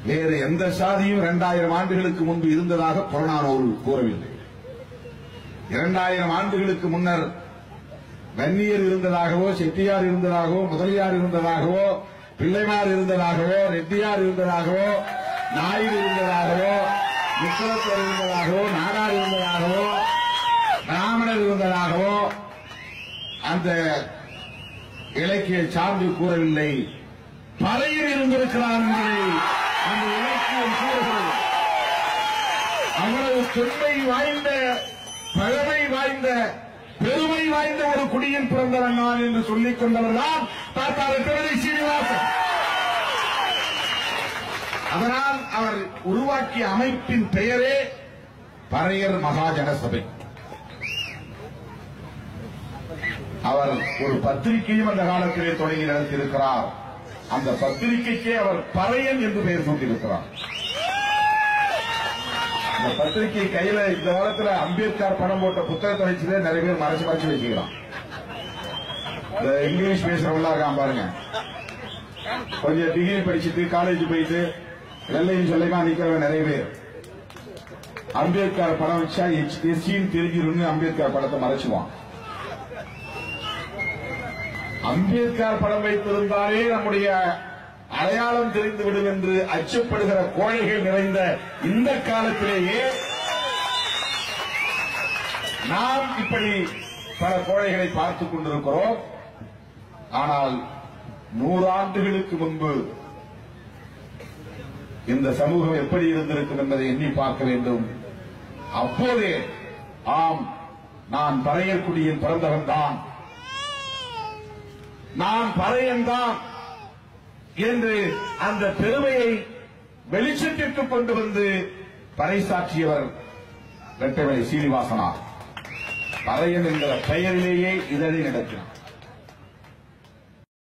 வேறு எந்த சாதியும் 2000 ஆண்டுகளுக்கு முன்பு இருந்ததாக புறநானூறு கூறவில்லை. 2000 ஆண்டுகளுக்கு முன்னர் வன்னியர் இருந்ததாகவோ, செட்டியார் இருந்ததாகவோ, முதலியார் இருந்ததாகவோ, பிள்ளைமார் இருந்ததாகவோ, ரெட்டியார் இருந்ததாகவோ, நாயுடு இருந்ததாகவோ, முக்குளத்தர் இருந்ததாகவோ, நாடார் இருந்ததாகவோ, பிராமணர் இருந்ததாகவோ அந்த இலக்கிய சார்ந்து கூறவில்லை. பறையர் இருந்திருக்கிறார் என்பதை அந்த இலக்கியம் கூறுகிறது. அவ்வளவு தொன்மை வாய்ந்த, பழமை வாய்ந்த, பெருமை வாய்ந்த ஒரு குடியில் பிறந்தவன் நான் என்று சொல்லிக் கொண்டவர்தான் தாத்தார் திருமதி சீனிவாசன். அதனால் அவர் உருவாக்கிய அமைப்பின் பெயரே பறையர் மகாஜன சபை. அவர் ஒரு பத்திரிகையும் அந்த காலத்திலே தொடங்கி நடத்தியிருக்கிறார். அந்த பத்திரிகைக்கே அவர் பறையன் என்று பெயர் சூட்டியிருக்கிறார். அந்த பத்திரிகை கையில இந்த காலத்தில் அம்பேத்கர் படம் போட்ட புத்தகத்தை வச்சுதான் நிறைய பேர் மறைச்சு மறைச்சு வச்சுக்கிறான். இந்த இங்கிலீஷ் பேசுறவங்களா இருக்கான் பாருங்க, கொஞ்சம் டிகிரி படிச்சுட்டு காலேஜ் போயிட்டு வெள்ளையும் சொல்லையுமா நிக்கிறவங்க நிறைய பேர். அம்பேத்கர் படம் வச்சா எஸ்சின்னு தெரிஞ்சிருந்து அம்பேத்கர் படத்தை மறைச்சுவான். அம்பேத்கர் படம் வைத்திருந்தாலே நம்முடைய அடையாளம் தெரிந்துவிடும் என்று அச்சப்படுகிற கோழைகள் நிறைந்த இந்த காலத்திலேயே நாம் இப்படி பல கோழைகளை பார்த்துக் கொண்டிருக்கிறோம். ஆனால் 100 ஆண்டுகளுக்கு முன்பு இந்த சமூகம் எப்படி இருந்திருக்கும் என்பதை எண்ணி பார்க்க வேண்டும். அப்போதே ஆம், நான் பறையர்குடியில் பிறந்தவன் தான், நான் பறையன்தான் என்று அந்த பெருமையை வெளிச்சத்திற்கு கொண்டு வந்து பறைசாற்றியவர் இரட்டைமலை சீனிவாசனார். பறையன் என்கிற பெயரிலேயே இதழை நடத்தினார்.